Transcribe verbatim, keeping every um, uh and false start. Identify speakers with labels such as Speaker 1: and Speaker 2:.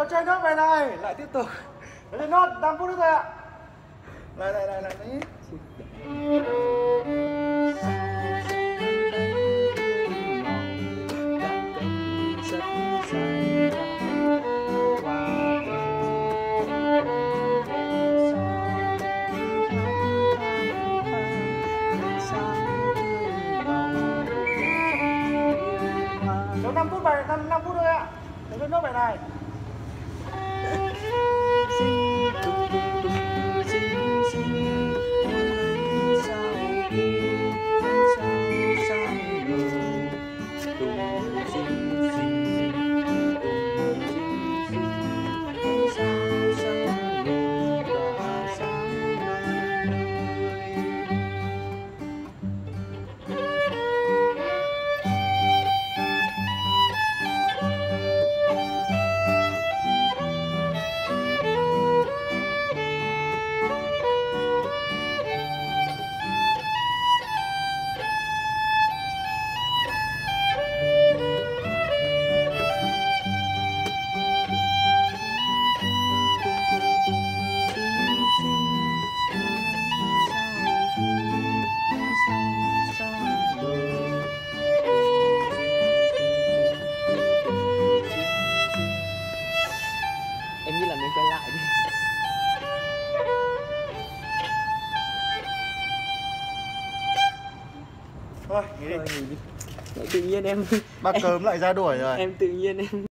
Speaker 1: chơi nốt bài này, lại tiếp tục. Nó chơi nốt năm phút nữa thôi ạ. Lại lại lại lại đấy. Có năm phút bài năm năm phút thôi ạ. Nó chơi nốt bài này.
Speaker 2: Em nghĩ là nên quay lại đi.
Speaker 1: Thôi, nghỉ đi.
Speaker 2: Thôi, nghỉ đi. Tự nhiên em
Speaker 1: Bác cơm lại ra đuổi rồi.
Speaker 2: em tự nhiên em